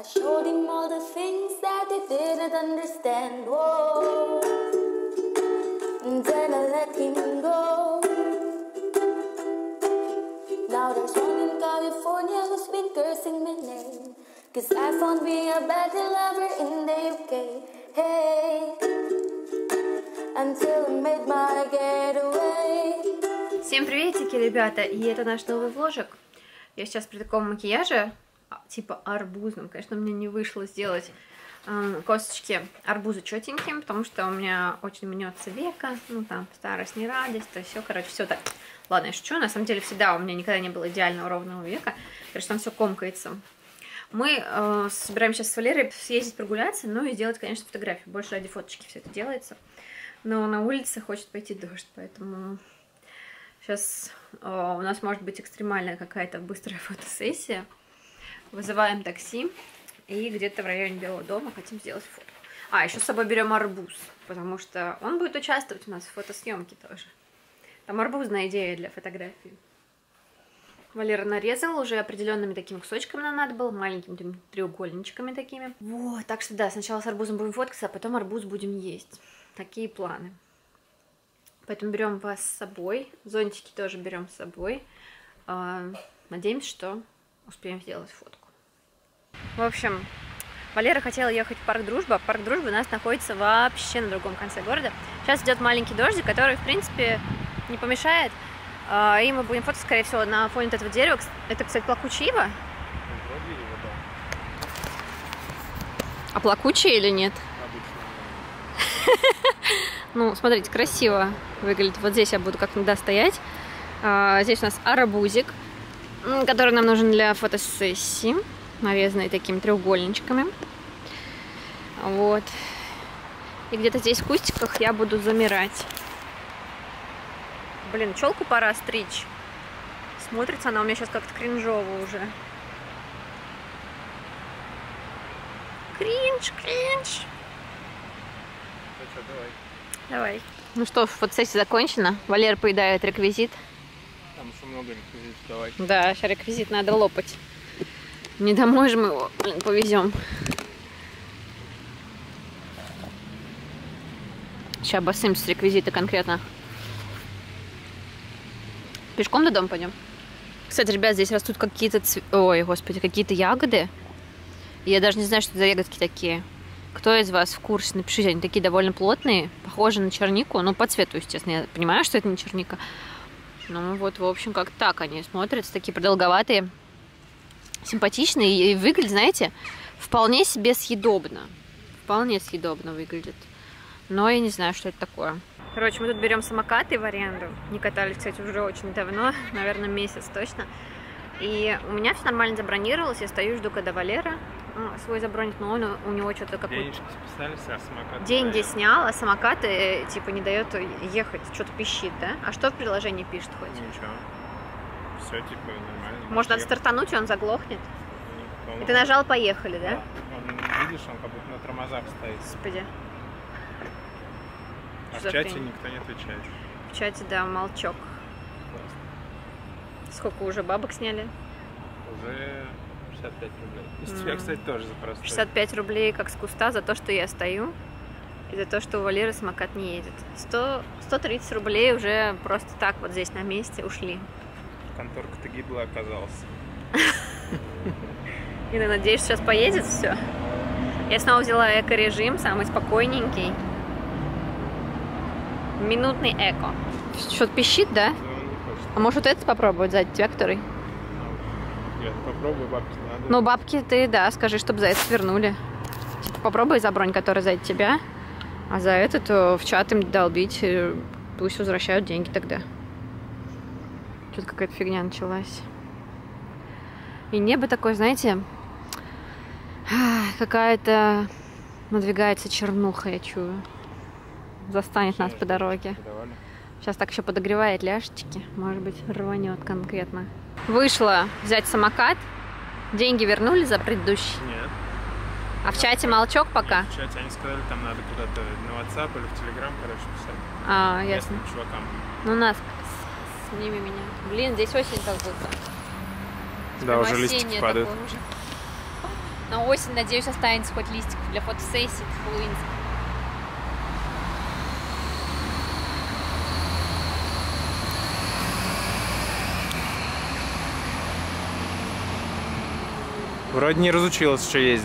I showed him all the things that he didn't understand. Whoa. And then I let him go. Now there's one in California who's been cursing my name, 'cause I found me a better lover in the UK. Hey, until I made my getaway. Всем приветики, ребята, и это наш новый вложик. Я сейчас при таком макияже, типа арбузном, конечно, мне не вышло сделать косточки арбуза четеньким, потому что у меня очень мнется века, ну там старость не радость, то все, короче, все так. Ладно, я шучу, на самом деле всегда у меня никогда не было идеального ровного века, короче, там все комкается. Мы собираемся сейчас с Валерой съездить прогуляться, ну и сделать, конечно, фотографию, больше ради фоточки все это делается, но на улице хочет пойти дождь, поэтому сейчас у нас может быть экстремальная какая-то быстрая фотосессия. Вызываем такси и где-то в районе Белого дома хотим сделать фото. А, еще с собой берем арбуз, потому что он будет участвовать у нас в фотосъемке тоже. Там арбузная идея для фотографии. Валера нарезал уже определенными такими кусочками нам надо было, маленькими такими треугольничками такими. Вот, так что да, сначала с арбузом будем фоткаться, а потом арбуз будем есть. Такие планы. Поэтому берем вас с собой, зонтики тоже берем с собой. Надеемся, что успеем сделать фотку. В общем, Валера хотела ехать в парк Дружба. Парк Дружбы у нас находится вообще на другом конце города. Сейчас идет маленький дождик, который, в принципе, не помешает. И мы будем фотографировать, скорее всего, на фоне этого дерева. Это, кстати, плакучая ива. А плакучая или нет? Ну, смотрите, красиво выглядит. Вот здесь я буду как иногда стоять. Здесь у нас арбузик, который нам нужен для фотосессии, нарезанный такими треугольничками. Вот. И где-то здесь в кустиках я буду замирать. Блин, челку пора стричь. Смотрится она у меня сейчас как-то кринжово уже. Кринж, кринж. Ну что, давай. Давай. Ну что, фотосессия закончена. Валера поедает реквизит. Там еще много реквизитов, давай. Да, сейчас реквизит надо лопать. Не домой же мы его, блин, повезем. Сейчас обоссымся с реквизита конкретно. Пешком до дома пойдем. Кстати, ребят, здесь растут какие-то ой, господи, какие-то ягоды. Я даже не знаю, что это за ягодки такие. Кто из вас в курсе? Напишите, они такие довольно плотные, похожи на чернику. Ну, по цвету, естественно. Я понимаю, что это не черника. Ну, вот, в общем, как так они смотрятся. Такие продолговатые, симпатичные. И выглядят, знаете, вполне себе съедобно. Вполне съедобно выглядит. Но я не знаю, что это такое. Короче, мы тут берем самокаты в аренду. Не катались, кстати, уже очень давно. Наверное, месяц точно. И у меня все нормально забронировалось. Я стою, жду, когда Валера свой забронит, но он, у него что-то какое-то... Денежки списались, а самокат... Деньги снял, а самокаты, типа, не дает ехать. Что-то пищит, да? А что в приложении пишет хоть? Ничего. Все, типа, нормально. Может, надо стартануть, и он заглохнет? Он... И ты нажал «Поехали», да? Он, видишь, он как будто на тормозах стоит. Господи. А Что в чате хрень? никто не отвечает. В чате, да, молчок. Классно. Сколько уже бабок сняли? Уже 65 рублей. И с тебя, кстати, тоже за просто. 65 рублей как с куста за то, что я стою. И за то, что у Валеры самокат не едет. 130 рублей уже просто так вот здесь на месте ушли. Конторка-то гиблая оказалась. И я надеюсь, сейчас поедет все. Я снова взяла эко-режим, самый спокойненький. Минутный эко. Что-то пищит, да? А может вот этот попробовать сзади тебя, который? Нет, попробуй, бабки надо. Ну, бабки ты, да, скажи, чтобы за это вернули. Типа, попробуй за бронь, которая сзади тебя, а за это то в чат им долбить, пусть возвращают деньги тогда. Что-то какая-то фигня началась. И небо такое, знаете, какая-то надвигается чернуха, я чую. Застанет нас по дороге. Сейчас так еще подогревает ляжечки. Может быть, рванет конкретно. Вышла взять самокат. Деньги вернули за предыдущий? Нет. А в чате молчок пока? Нет, в чате они сказали, там надо куда-то на WhatsApp или в Telegram, короче, писать. А, ясно. Местным чувакам. Ну, нас сними меня. Блин, здесь осень как будто. Да, уже листики падают. На осень, надеюсь, останется хоть листик для фотосессии хэллоуинских. Вроде не разучилась еще ездить.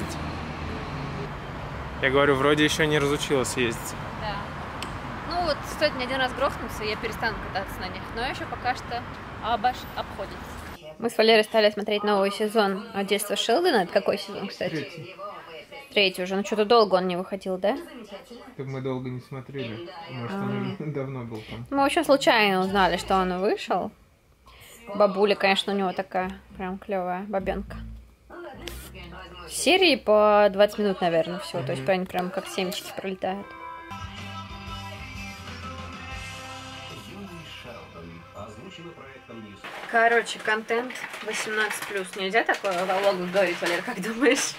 Я говорю, вроде еще не разучилась ездить. Да. Ну вот, стоит мне один раз грохнуться, и я перестану кататься на них. Но еще пока что обходится. Мы с Валерой стали смотреть новый сезон «Детство Шелдона». Это какой сезон, кстати? Третий уже. Ну что-то долго он не выходил, да? Так мы долго не смотрели. Может, он уже давно был там. Мы вообще случайно узнали, что он вышел. Бабуля, конечно, у него такая прям клевая бабенка. Серии по 20 минут, наверное, всего. То есть они прям как семечки пролетают. Короче, контент 18+. Нельзя такое в влогах говорить, Валера, как думаешь?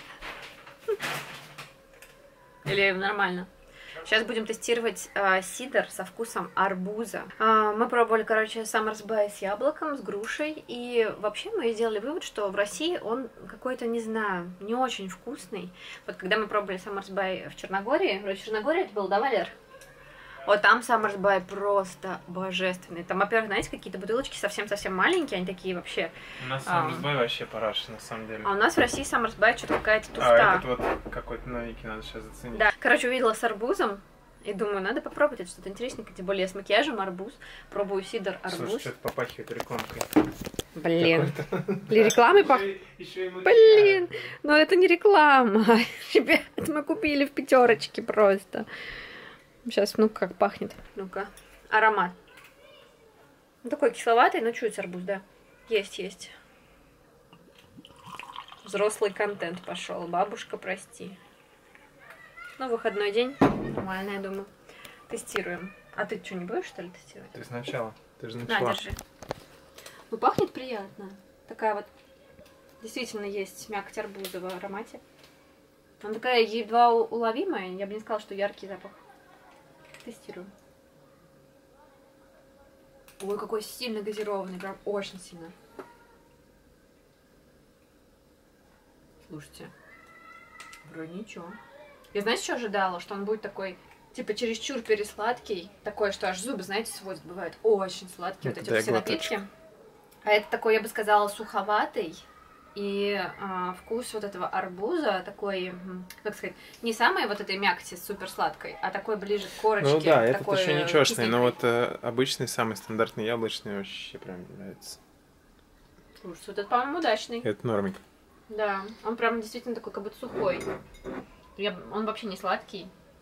Или нормально? Сейчас будем тестировать сидр со вкусом арбуза. Мы пробовали, короче, Summer's Bay с яблоком, с грушей. И вообще мы сделали вывод, что в России он какой-то, не знаю, не очень вкусный. Вот когда мы пробовали Summer's Bay в Черногории, вроде в Черногории это был, да, Валер? Вот там Summer's Bay просто божественный. Там, во-первых, знаете, какие-то бутылочки совсем-совсем маленькие, они такие вообще... У нас Summer's Bay вообще параш, на самом деле. А у нас в России Summer's Bay что-то какая-то туфта. А этот вот какой-то новенький, надо сейчас заценить. Да, короче, увидела с арбузом, и думаю, надо попробовать, это что-то интересненькое, тем более я с макияжем арбуз, пробую сидр арбуз. Слушай, что-то попахивает рекламкой. Блин, для рекламы Блин, но это не реклама, ребят, мы купили в пятерочке просто. Сейчас, ну как пахнет, ну-ка, аромат. Ну, такой кисловатый, но чуть арбуз, да. Есть. Взрослый контент пошел, бабушка, прости. Ну, выходной день, нормально, я думаю. Тестируем. А ты что, не будешь, что ли, тестировать? Ты сначала, ты же На, начала. держи. Ну, пахнет приятно. Такая вот, действительно есть мякоть арбуза в аромате. Она такая едва уловимая, я бы не сказала, что яркий запах. Тестируем. Ой, какой сильно газированный, прям очень сильно. Слушайте, вроде ничего. Я, знаете, что ожидала? Что он будет такой, типа, чересчур пересладкий. Такой, что аж зубы, знаете, сводят. Бывают очень сладкие вот эти вот все напитки. А это такой, я бы сказала, суховатый. И вкус вот этого арбуза такой, как сказать, не самой вот этой мякоти супер сладкой, а такой ближе к корочке. Ну да, это еще не ничегошный, но вот обычный, самый стандартный яблочный вообще прям нравится. Слушай, вот это, по-моему, удачный. Это нормик. Да, он прям действительно такой, как будто сухой. Он вообще не сладкий.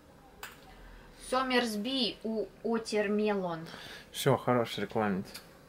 Summer's Bay у Watermelon. Все, хороший рекламить.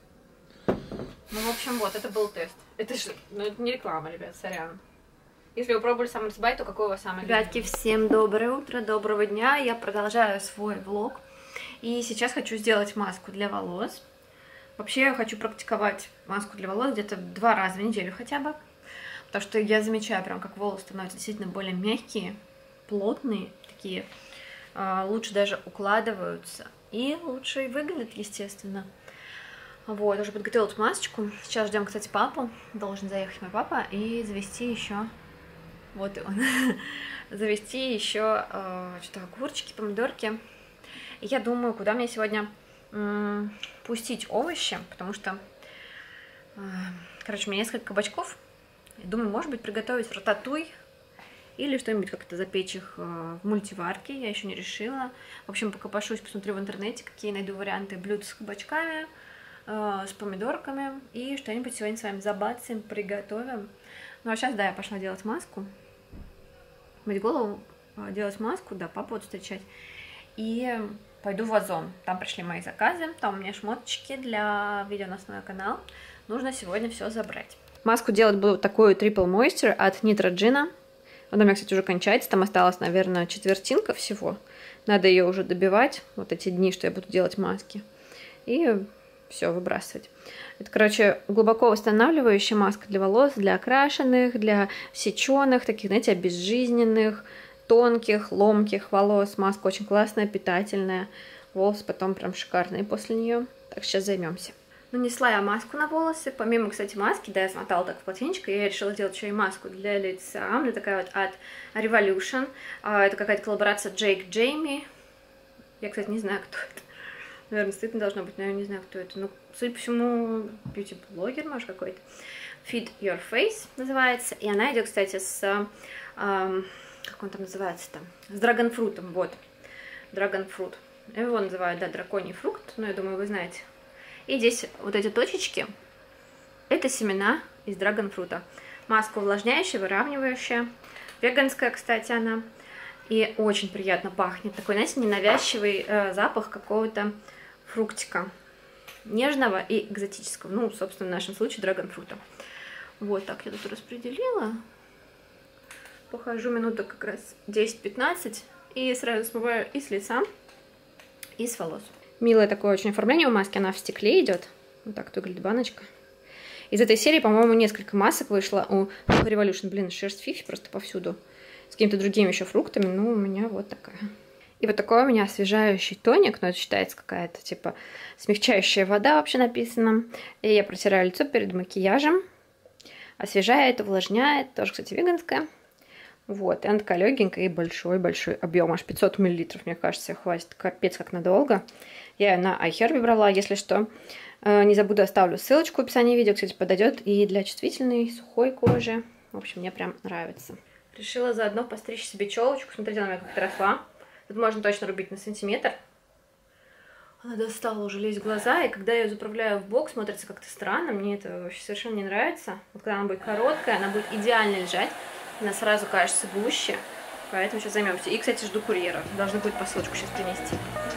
Ну, в общем, вот, это был тест. Это же, ну, это не реклама, ребят, сорян. Если вы пробовали Summer's Bay, то какой у вас самый любимый? Ребятки, всем доброе утро, доброго дня. Я продолжаю свой влог. И сейчас хочу сделать маску для волос. Вообще, я хочу практиковать маску для волос где-то 2 раза в неделю хотя бы. Потому что я замечаю прям, как волосы становятся действительно более мягкие, плотные такие. Лучше даже укладываются. И лучше и выглядят, естественно. Вот, уже подготовила эту масочку. Сейчас ждем, кстати, папу. Должен заехать мой папа и завести еще. Вот и он. Завести еще что-то огурчики, помидорки. И я думаю, куда мне сегодня пустить овощи, потому что, короче, у меня несколько кабачков. Я думаю, может быть, приготовить рататуй или что-нибудь как-то запечь их в мультиварке. Я еще не решила. В общем, пока пошусь, посмотрю в интернете, какие найду варианты блюд с кабачками, с помидорками, и что-нибудь сегодня с вами забацаем, приготовим. Ну а сейчас, да, я пошла делать маску, мыть голову, делать маску, да, папу вот встречать, и пойду в Озон. Там пришли мои заказы, там у меня шмоточки для видео на основной канал, нужно сегодня все забрать. Маску делать буду такую Triple Moisture от Neutrogena. Она у меня, кстати, уже кончается, там осталась, наверное, четвертинка всего. Надо ее уже добивать, вот эти дни, что я буду делать маски. И все, выбрасывать. Это, короче, глубоко восстанавливающая маска для волос, для окрашенных, для сеченых, таких, знаете, обезжизненных, тонких, ломких волос. Маска очень классная, питательная. Волосы потом прям шикарные после нее. Так, сейчас займемся. Нанесла я маску на волосы. Помимо, кстати, маски, да, я смотала так в полотенечко, я решила сделать еще и маску для лица. Она такая вот от Revolution. Это какая-то коллаборация Джейк Джейми. Я, кстати, не знаю, кто это. Наверное, стыдно должно быть, но я не знаю, кто это. Ну, судя по всему, бьюти-блогер, может, какой-то. Feed Your Face называется. И она идет, кстати, с... как он там называется-то? С драгонфрутом, вот. Драгонфрут. Его называют, да, драконий фрукт, но я думаю, вы знаете. И здесь вот эти точечки, это семена из драгонфрута. Маска увлажняющая, выравнивающая. Веганская, кстати, она. И очень приятно пахнет. Такой, знаете, ненавязчивый запах какого-то фруктика. Нежного и экзотического. Ну, собственно, в нашем случае драгонфрута. Вот так я тут распределила. Похожу минуток как раз 10-15. И сразу смываю и с лица, и с волос. Милое такое очень оформление у маски, она в стекле идет. Вот так выглядит баночка. Из этой серии, по-моему, несколько масок вышло у Revolution. Блин, шерсть фифи просто повсюду. С какими-то другими еще фруктами. Ну, у меня вот такая. И вот такой у меня освежающий тоник. Но это считается какая-то, типа, смягчающая вода вообще написано. И я протираю лицо перед макияжем. Освежает, увлажняет. Тоже, кстати, веганская. Вот, и она такая легенькая и большой-большой объем, аж 500 мл, мне кажется, хватит, капец как надолго. Я ее на iHerb брала, если что. Не забуду, оставлю ссылочку в описании видео, кстати, подойдет и для чувствительной, сухой кожи. В общем, мне прям нравится. Решила заодно постричь себе челочку, смотрите, она у меня как-то росла. Тут можно точно рубить на сантиметр. Она достала уже лезть в глаза, и когда я ее заправляю в бок, смотрится как-то странно, мне это вообще совершенно не нравится. Вот когда она будет короткая, она будет идеально лежать. Она сразу кажется гуще, поэтому сейчас займемся. И, кстати, жду курьера. Должны будет посылочку сейчас принести.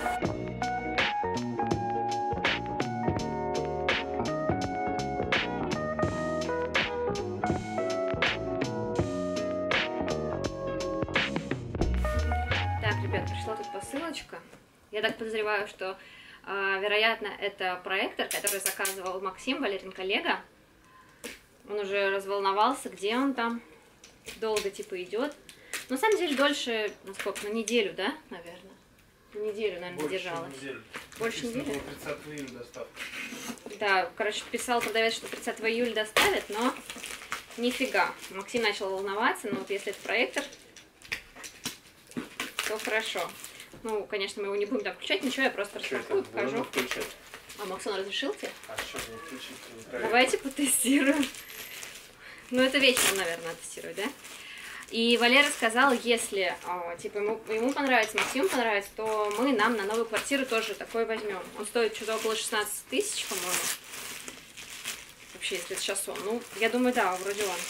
Так, ребят, пришла тут посылочка. Я так подозреваю, что, вероятно, это проектор, который заказывал Максим, Валерин коллега. Он уже разволновался, где он там. Долго, типа, идет. Но, на самом деле, дольше, ну, сколько, на неделю, да, наверное? На неделю, наверное, задержалась. Больше недели? 30 июля доставка. Да, короче, писал продавец, что 30 июля доставят, но нифига. Максим начал волноваться, но вот если это проектор, то хорошо. Ну, конечно, мы его не будем там включать, ничего, я просто распакую, покажу. А Максон разрешил тебе? А что, не включить? Давайте потестируем. Ну, это вечером, наверное, тестировать, да? И Валера сказал, если, типа, ему понравится, Максиму понравится, то мы нам на новую квартиру тоже такой возьмем. Он стоит что-то около 16 тысяч, по-моему. Вообще, если это сейчас он. Ну, я думаю, да, вроде он.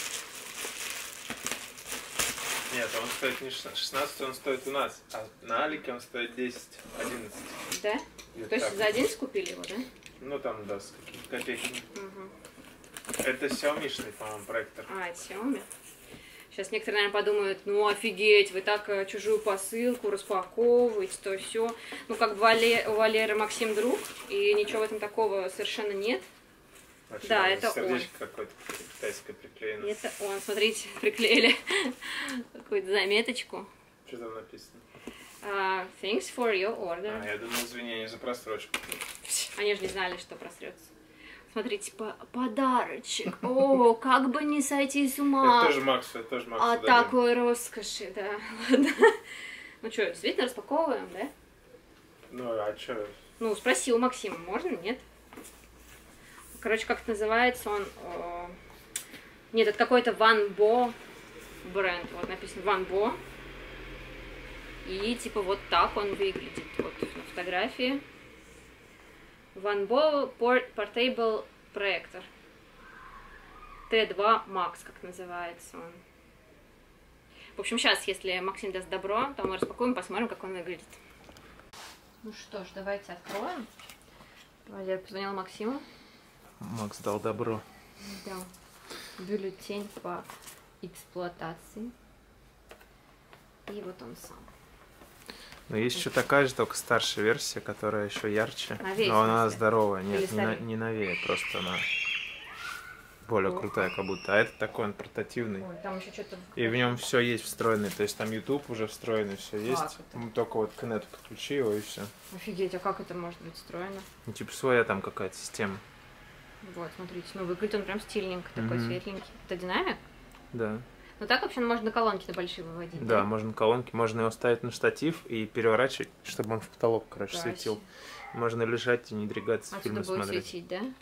Нет, он стоит не 16, он стоит у нас. А на Алике он стоит 10-11. Да? То есть за 11 купили его, да? Ну, там, да, с какими-то копейками. Угу. Это Xiaomi-шный, по-моему, проектор. А, это Xiaomi. Сейчас некоторые, наверное, подумают, ну офигеть, вы так чужую посылку распаковываете, то все. Ну, как бы у Валеры Максим друг, и ничего в этом такого совершенно нет. Вообще, да, это сердечко какое-то китайское приклеено. Это он, смотрите, приклеили какую-то заметочку. Что там написано? Thanks for your order. Я думал, извинения за просрочку. Они же не знали, что просрется. Смотрите, подарочек. О, как бы не сойти с ума. Это тоже Максу, это тоже Максу. А такой роскоши, да. Ладно. Ну что, действительно распаковываем, да? Ну, а что? Ну, спроси у Максима, можно, нет? Короче, как это называется, он... Нет, это какой-то Ван Бо бренд. Вот написано Ван Бо. И типа вот так он выглядит. Вот на фотографии. Ван Бо Portable Projector. T2 Max, как называется он. В общем, сейчас, если Максим даст добро, то мы распакуем, посмотрим, как он выглядит. Ну что ж, давайте откроем. Валер позвонил Максиму. Макс дал добро. Да. Бюллетень по эксплуатации. И вот он сам. Но есть еще такая же, только старшая версия, которая еще ярче. Новее, но она здоровая. Нет, или не новее, просто она более крутая, как будто. А это такой, он портативный. Ой, там еще что-то... И в нем все есть встроенный. То есть там YouTube уже встроенный, все есть. Только вот к нету подключи его и все. Офигеть, а как это может быть встроено? Ну, типа своя там какая-то система. Вот, смотрите, ну выглядит он прям стильненько, такой светленький. Это динамик? Да. Ну так вообще можно колонки-то большие выводить, Да, можно колонки, можно его ставить на штатив и переворачивать, чтобы он в потолок, короче, Красиво. светил. Можно лежать и не двигаться, Отсюда фильмы будет смотреть. светить, да?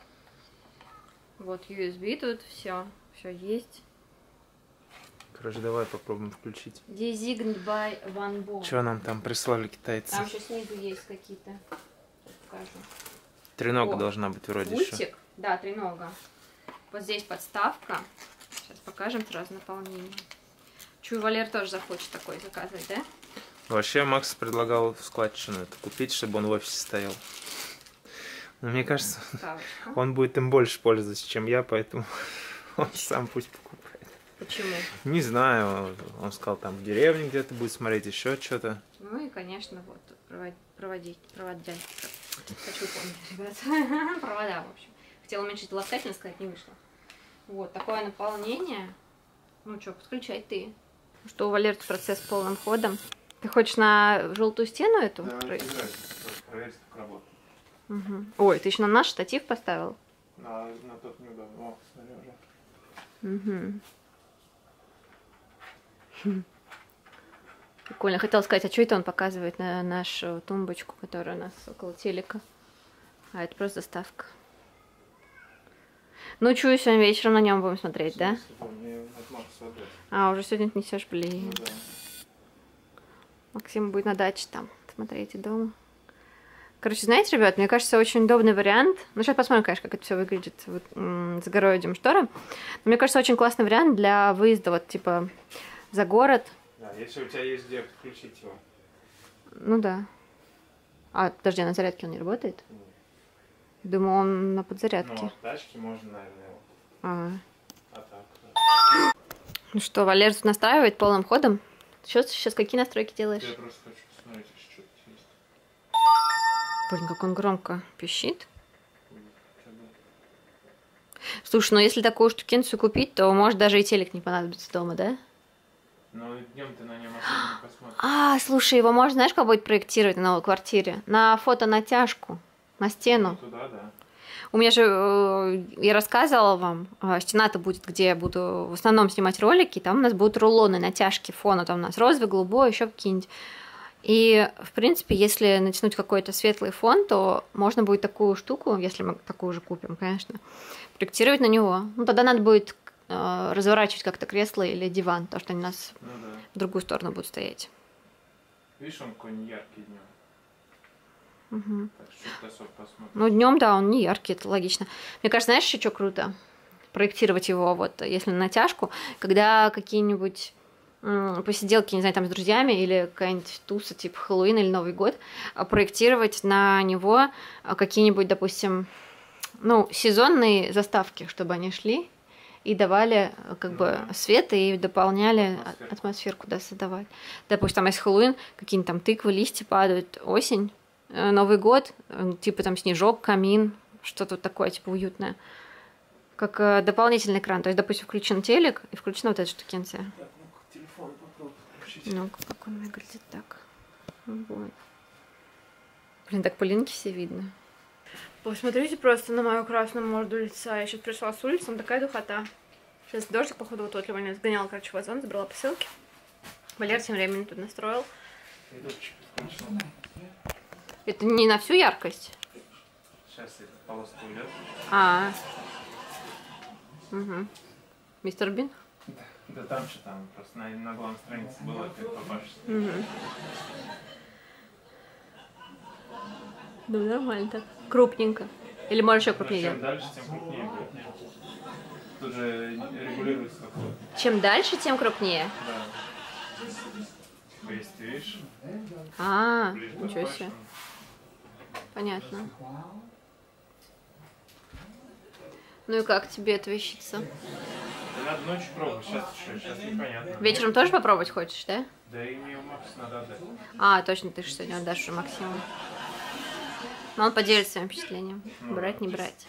Вот USB тут, все есть. Короче, давай попробуем включить. Designed by Van Bo. Что нам там прислали китайцы? Там еще снизу есть какие-то. Покажу. Тренога О, должна быть вроде еще. Пультик. Да, тренога. Вот здесь подставка. Сейчас покажем сразу наполнение. Чую, Валер тоже захочет такой заказывать, да? Вообще, Макс предлагал складчину это купить, чтобы он в офисе стоял. Но мне кажется, Ставочка. он будет им больше пользоваться, чем я, поэтому он сам пусть покупает. Почему? Не знаю, он сказал, там в деревне где-то будет смотреть еще что-то. Ну и, конечно, вот проводить. Хочу помнить, ребят. Провода, в общем. Хотела уменьшить ласкательность, сказать, не вышло. Вот, такое наполнение. Ну что, подключай ты. Что, у Валеры процесс полным ходом. Ты хочешь на желтую стену эту? проверить, как работает. Угу. Ой, ты еще на наш штатив поставил? На тот неудобно. О, смотри уже. Угу. Прикольно. Хотела сказать, а что это он показывает на нашу тумбочку, которая у нас около телека? А это просто заставка. Ну, чую, сегодня вечером на нем будем смотреть, да? А, уже сегодня ты несешь, блин. Ну, да. Максим будет на даче там смотреть и дома. Короче, знаете, ребят, мне кажется, очень удобный вариант. Ну, сейчас посмотрим, конечно, как это все выглядит вот, за горой идем шторы. Но мне кажется, очень классный вариант для выезда, вот, типа, за город. Да, если у тебя есть где подключить его. Ну, да. А, подожди, а на зарядке он не работает? Думаю, он на подзарядке. Ну, в тачке можно, наверное, его. А. А так, да. Ну что, Валер тут настраивает полным ходом. Сейчас какие настройки делаешь? Я просто хочу посмотреть, если что-то есть. Блин, как он громко пищит. Слушай, ну если такую штукенцию купить, то может даже и телек не понадобится дома, да? Но днем ты на нем особо не посмотришь. А, слушай, его можно, знаешь, как будет проектировать на новой квартире? На фотонатяжку, на стену. Туда, да. У меня же, я рассказывала вам, стена-то будет, где я буду в основном снимать ролики, там у нас будут рулоны натяжки фона, там у нас розовый, голубой, еще какие-нибудь. И, в принципе, если натянуть какой-то светлый фон, то можно будет такую штуку, если мы такую же купим, конечно, проектировать на него. Ну, тогда надо будет разворачивать как-то кресло или диван, потому что они у нас Ну да. в другую сторону будут стоять. Видишь, он какой неяркий днем. Угу. Так что ты особо посмотришь. Ну, днем, да, он не яркий, это логично. Мне кажется, знаешь, еще что круто? Проектировать его, вот, если на натяжку, когда какие-нибудь посиделки, не знаю, там с друзьями или какая-нибудь туса, типа Хэллоуин или Новый год, проектировать на него какие-нибудь, допустим, ну, сезонные заставки, чтобы они шли и давали как бы свет и дополняли атмосферку, да, создавать. Допустим, там есть Хэллоуин, какие-нибудь там тыквы, листья падают, осень, Новый год, типа там снежок, камин, что-то такое, типа уютное. Как дополнительный экран. То есть, допустим, включен телек и включена вот эта штукенция. Так, ну-ка, телефон попробуй включить. Ну, как он выглядит так. Вот. Блин, так пылинки все видно. Посмотрите просто на мою красную морду лица. Я сейчас пришла с улицы, такая духота. Сейчас дождик, походу, вот Валя меня сгоняла, короче, в Озон, забрала посылки. Валер тем временем тут настроил. Это не на всю яркость? Сейчас эта полоска уйдет. Угу. Мистер Бин? Да там что там, просто на главной странице было, как попашешь. Угу. Ну, нормально так. Крупненько. Или может еще крупнее Чем делать? дальше, тем крупнее будет. Тут же регулируется какой-то. Чем дальше, тем крупнее? Да. Если ты видишь, ближе Ничего подходишь, себе. Понятно. Ну и как тебе эта вещица? да надо ночью пробовать, сейчас непонятно. Вечером тоже попробовать хочешь, да? Да и мне Макс надо отдать. Точно, ты же сегодня отдашь уже Максиму. Но он поделится своим впечатлением. Брать, не брать.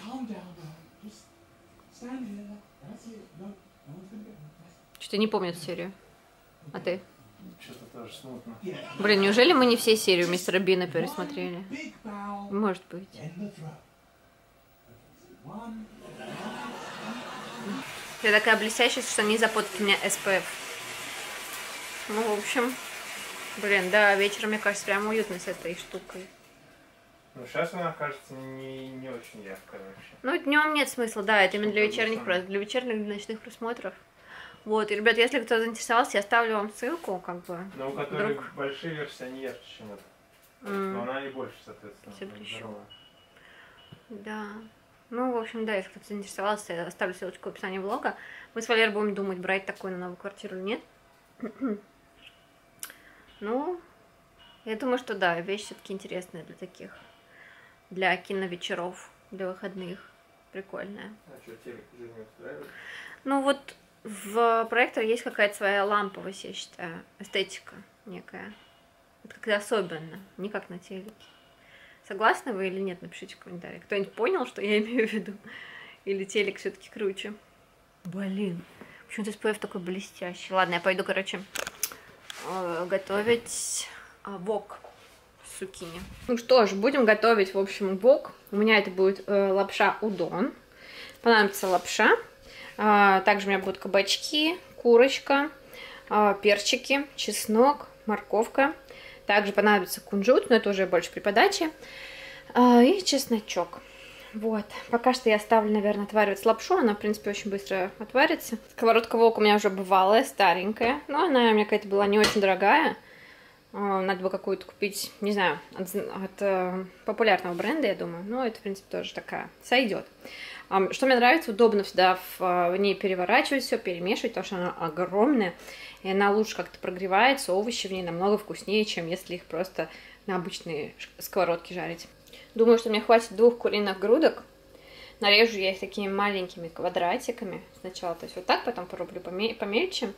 Что-то не помню эту серию. А ты? Что-то тоже смутно. Блин, неужели мы не все серию Мистера Бина пересмотрели? Может быть. Я такая блестящая, что не запутать меня SPF. Ну, в общем, блин, да, вечером, мне кажется, прям уютно с этой штукой. Ну, сейчас она кажется не очень яркая вообще. Ну, днем нет смысла, да, это именно для вечерних, для вечерних, для ночных просмотров. Вот, и, ребят, если кто заинтересовался, я оставлю вам ссылку, как бы. Но у которых большие версии, они ярче, чем это. Но она и больше, соответственно. Да. Ну, в общем, да, если кто-то заинтересовался, я оставлю ссылочку в описании влога. Мы с Валерой будем думать, брать такую на новую квартиру или нет. Ну, я думаю, что да, вещь все-таки интересная для таких, для киновечеров, для выходных. Прикольная. А что, телек уже не устраивает? Ну, вот в проекторе есть какая-то своя ламповость, я считаю, эстетика некая. Это как-то особенно, не как на телеке. Согласны вы или нет? Напишите в комментариях. Кто-нибудь понял, что я имею в виду? Или телек все-таки круче? Блин, почему-то SPF такой блестящий. Ладно, я пойду, короче, готовить вок с цукини. Ну что ж, будем готовить, в общем, вок. У меня это будет лапша удон. Понадобится лапша. Также у меня будут кабачки, курочка, перчики, чеснок, морковка. Также понадобится кунжут, но это уже больше при подаче. И чесночок. Вот. Пока что я ставлю, наверное, отваривать лапшу. Она, в принципе, очень быстро отварится. Сковородка вок у меня уже бывалая, старенькая. Но она у меня какая-то была не очень дорогая. Надо бы какую-то купить, не знаю, от популярного бренда, я думаю. Но это, в принципе, тоже такая сойдет. Что мне нравится, удобно всегда в ней переворачивать все, перемешивать, потому что она огромная. И она лучше как-то прогревается, овощи в ней намного вкуснее, чем если их просто на обычные сковородки жарить. Думаю, что мне хватит 2 куриных грудок. Нарежу я их такими маленькими квадратиками. Сначала, то есть вот так, потом порублю помельче.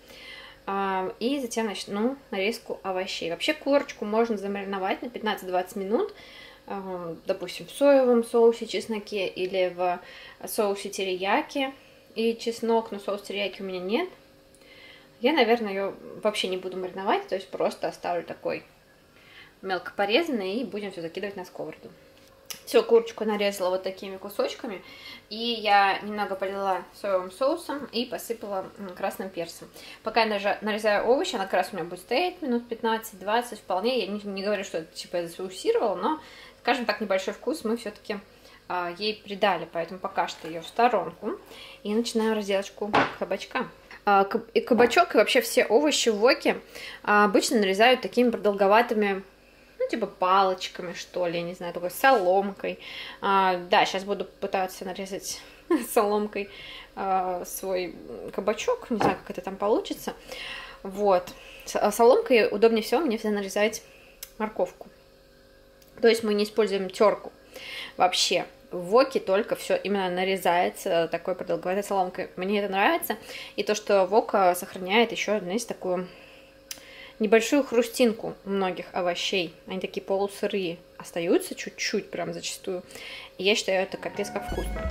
И затем начну нарезку овощей. Вообще курочку можно замариновать на 15-20 минут. Допустим, в соевом соусе чесноке или в соусе терияки и чеснок, но соус терияки у меня нет. Я, наверное, ее вообще не буду мариновать, то есть просто оставлю такой мелко порезанный и будем все закидывать на сковороду. Все, курочку нарезала вот такими кусочками, и я немного полила соевым соусом и посыпала красным перцем. Пока я нарезаю овощи, она как раз у меня будет стоять минут 15-20 вполне. Я не говорю, что это типа я засоусировала, но, скажем так, небольшой вкус мы все-таки ей придали, поэтому пока что ее в сторонку. И начинаю разделочку кабачка. И кабачок, и вообще все овощи в воке обычно нарезают такими продолговатыми, ну, типа палочками, что ли, я не знаю, такой соломкой. Да, сейчас буду пытаться нарезать соломкой свой кабачок, не знаю, как это там получится. Вот. Соломкой удобнее всего мне всегда нарезать морковку. То есть мы не используем терку вообще. В воке только все именно нарезается такой продолговатой соломкой. Мне это нравится. И то, что вок сохраняет еще, знаете, такую небольшую хрустинку многих овощей. Они такие полусырые остаются чуть-чуть, прям зачастую. И я считаю, это капец как вкусно.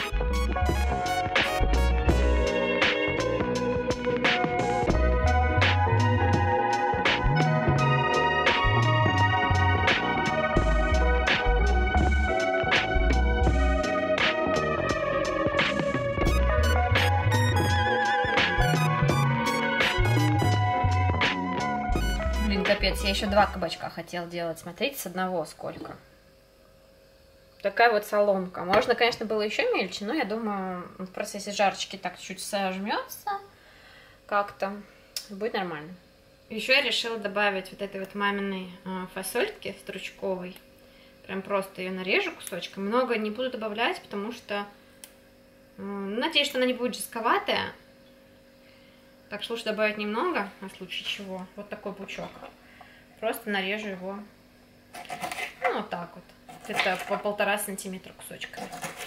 Капец, я еще 2 кабачка хотела делать. Смотрите, с одного сколько. Такая вот соломка. Можно, конечно, было еще мельче, но я думаю, в процессе жарочки так чуть сожмется как-то. Будет нормально. Еще я решила добавить вот этой вот маминой фасольки стручковой. Прям просто ее нарежу кусочком. Много не буду добавлять, потому что надеюсь, что она не будет жестковатая. Так что лучше добавить немного, на случай чего. Вот такой пучок. Просто нарежу его, ну, вот так вот. Это по 1,5 сантиметра кусочка.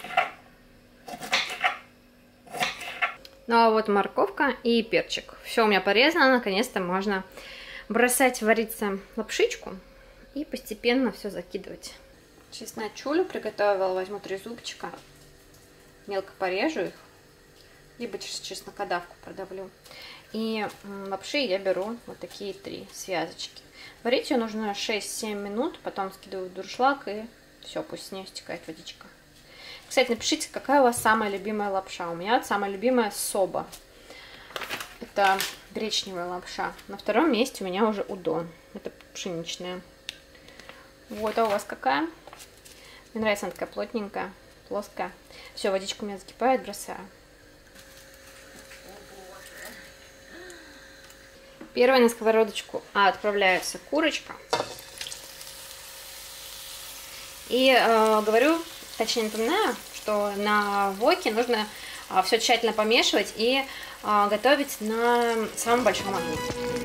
Ну, а вот морковка и перчик. Все у меня порезано. Наконец-то можно бросать вариться лапшичку и постепенно все закидывать. Чесночулю приготовила. Возьму 3 зубчика. Мелко порежу их. Либо через чеснокодавку продавлю. И лапши я беру вот такие 3 связочки. Варить ее нужно 6-7 минут, потом скидываю в дуршлаг и все, пусть с нее стекает водичка. Кстати, напишите, какая у вас самая любимая лапша. У меня самая любимая соба. Это гречневая лапша. На втором месте у меня уже удон. Это пшеничная. Вот, а у вас какая? Мне нравится, она такая плотненькая, плоская. Все, водичка у меня закипает, бросаю. Первая на сковородочку отправляется курочка. И говорю, точнее напоминаю, что на воке нужно все тщательно помешивать и готовить на самом большом огне.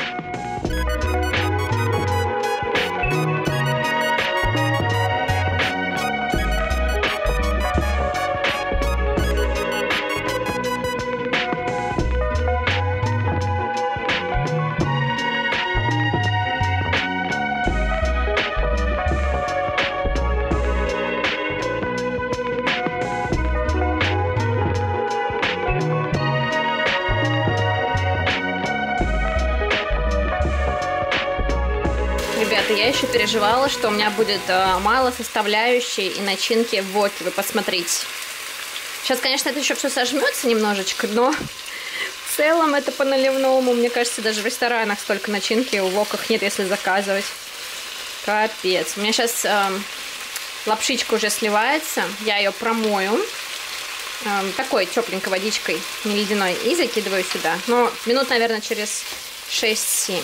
Ребята, я еще переживала, что у меня будет мало составляющей и начинки в воке. Вы посмотрите. Сейчас, конечно, это еще все сожмется немножечко, но в целом это по наливному. Мне кажется, даже в ресторанах столько начинки в воках нет, если заказывать. Капец. У меня сейчас лапшичка уже сливается. Я ее промою такой тепленькой водичкой, не ледяной, и закидываю сюда. Ну, минут, наверное, через 6-7.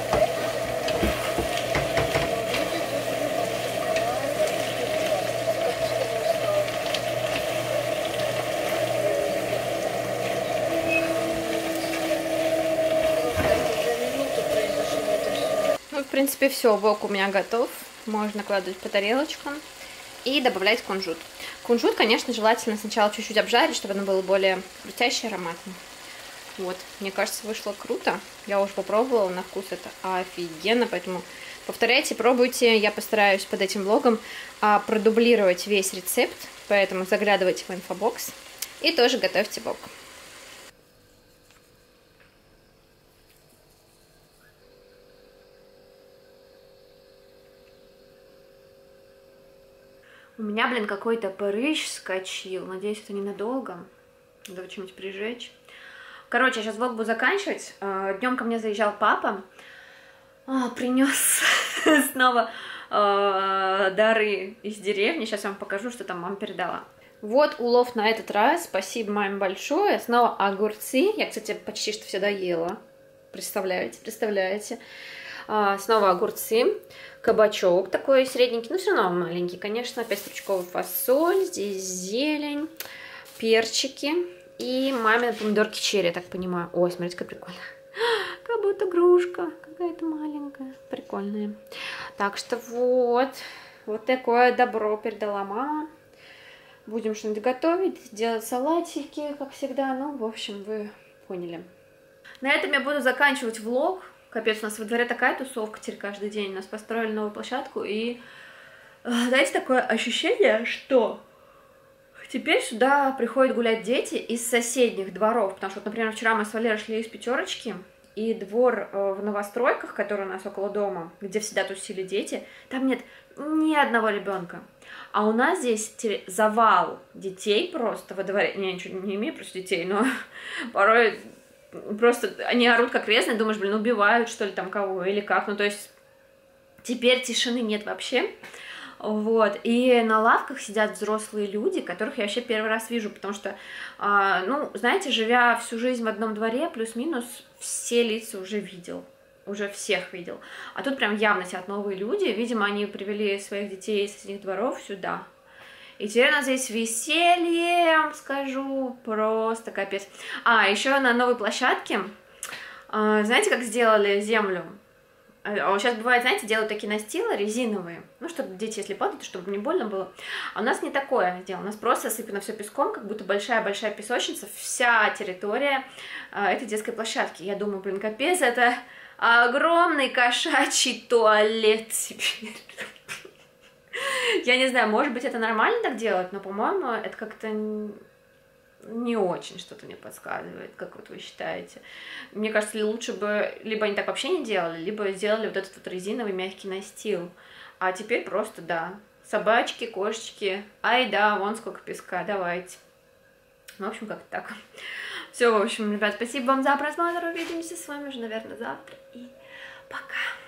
В принципе, все, вок у меня готов. Можно накладывать по тарелочкам и добавлять кунжут. Кунжут, конечно, желательно сначала чуть-чуть обжарить, чтобы оно было более крутящее, ароматное. Вот, мне кажется, вышло круто. Я уже попробовала, на вкус это офигенно, поэтому повторяйте, пробуйте. Я постараюсь под этим влогом продублировать весь рецепт, поэтому заглядывайте в инфобокс и тоже готовьте вок. У меня, блин, какой-то прыщ скочил. Надеюсь, это ненадолго. Надо что-нибудь прижечь. Короче, я сейчас влог буду заканчивать. Днем ко мне заезжал папа. Принес снова дары из деревни. Сейчас я вам покажу, что там мама передала. Вот улов на этот раз. Спасибо маме большое. Снова огурцы. Я, кстати, почти что все доела. Представляете? Снова огурцы, кабачок такой средненький, но все равно маленький, конечно. Опять стручковая фасоль, здесь зелень, перчики и мамины помидорки черри, я так понимаю. Ой, смотрите, как прикольно. Как будто игрушка какая-то маленькая, прикольная. Так что вот такое добро передала мама. Будем что-нибудь готовить, делать салатики, как всегда. Ну, в общем, вы поняли. На этом я буду заканчивать влог. Капец, у нас во дворе такая тусовка теперь каждый день. У нас построили новую площадку, и знаете, такое ощущение, что теперь сюда приходят гулять дети из соседних дворов. Потому что, вот, например, вчера мы с Валерой шли из Пятерочки, и двор в новостройках, который у нас около дома, где всегда тусили дети, там нет ни одного ребенка. А у нас здесь завал детей просто во дворе. Я ничего не имею против детей, но порой... Просто они орут как резаные, думаешь, блин, убивают, что ли, там кого, или как. Ну, то есть, теперь тишины нет вообще. Вот. И на лавках сидят взрослые люди, которых я вообще первый раз вижу, потому что, ну, знаете, живя всю жизнь в одном дворе, плюс-минус, все лица уже видел. Уже всех видел. А тут прям явно сидят новые люди. Видимо, они привели своих детей из соседних дворов сюда. И теперь у нас здесь веселье, я вам скажу, просто капец. Еще на новой площадке, знаете, как сделали землю? Сейчас бывает, знаете, делают такие настилы резиновые, ну, чтобы дети, если падают, чтобы не больно было. А у нас не такое сделано, у нас просто сыпано все песком, как будто большая-большая песочница, вся территория этой детской площадки. Я думаю, блин, капец, это огромный кошачий туалет теперь. Я не знаю, может быть, это нормально так делать, но, по-моему, это как-то не очень что-то мне подсказывает, как вот вы считаете. Мне кажется, лучше бы либо они так вообще не делали, либо сделали вот этот вот резиновый мягкий настил. А теперь просто, да, собачки, кошечки. Ай, да, вон сколько песка, давайте. В общем, как-то так. Все, в общем, ребят, спасибо вам за просмотр. Увидимся с вами уже, наверное, завтра. И пока.